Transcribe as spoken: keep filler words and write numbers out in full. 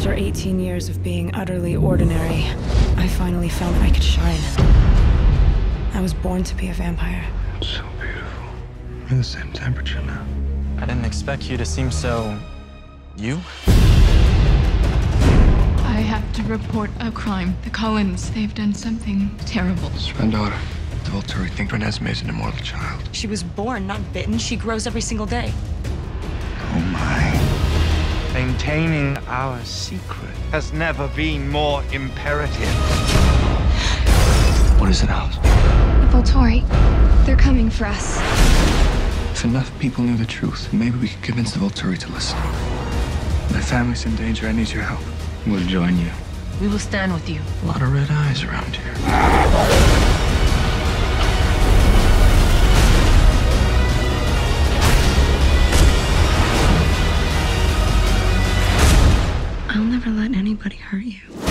After eighteen years of being utterly ordinary, I finally found that I could shine. I was born to be a vampire. It's so beautiful. We're the same temperature now. I didn't expect you to seem so... you? I have to report a crime. The Cullens, they've done something terrible. It's my daughter. The Volturi think Renesmee's an immortal child. She was born, not bitten. She grows every single day. Oh my. Maintaining our secret has never been more imperative. What is it, Alice? The Volturi. They're coming for us. If enough people knew the truth, maybe we could convince the Volturi to listen. My family's in danger. I need your help. We'll join you. We will stand with you. A lot of red eyes around here. I'll never let anybody hurt you.